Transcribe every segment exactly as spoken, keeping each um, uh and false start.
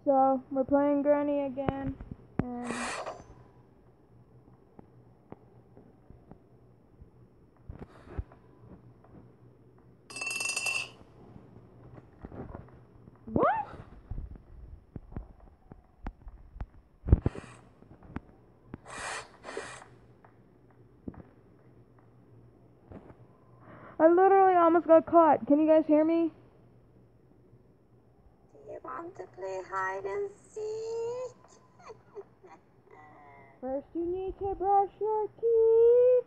So, we're playing Granny again, and... What? I literally almost got caught. Can you guys hear me? Do you want to play hide and seek? First you need to brush your teeth.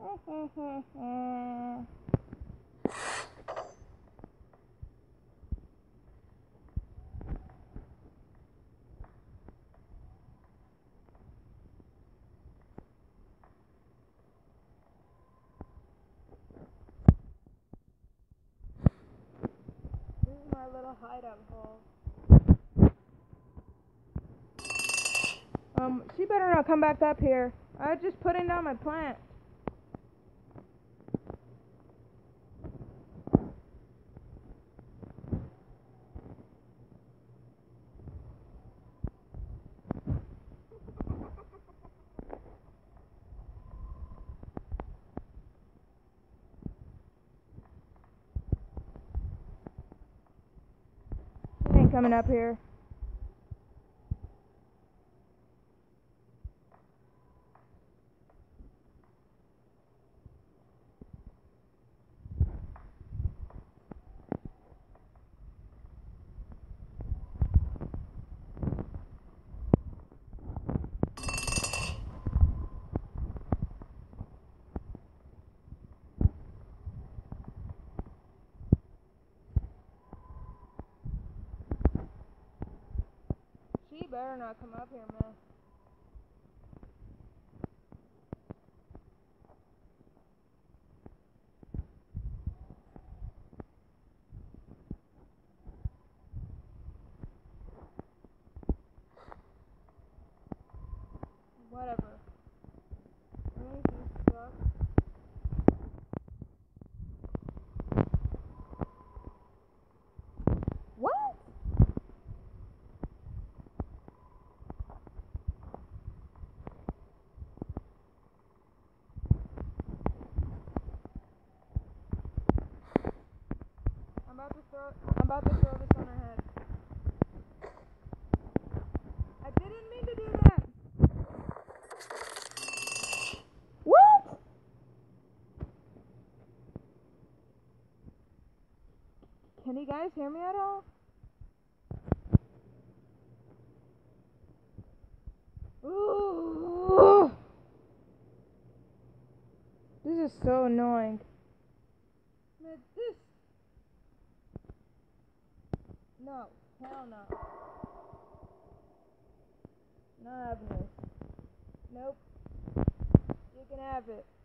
This is my little hideout hole. Um, she better not come back up here. I was just putting down my plant. She ain't coming up here. She better not come up here, man. Whatever. Really, you suck. What? I'm about to throw. I'm about to throw this on her head. I didn't mean to do that. What? Can you guys hear me at all? Ooh. This is so annoying. Man, this. No. Hell no. Not having this. Nope. You can have it.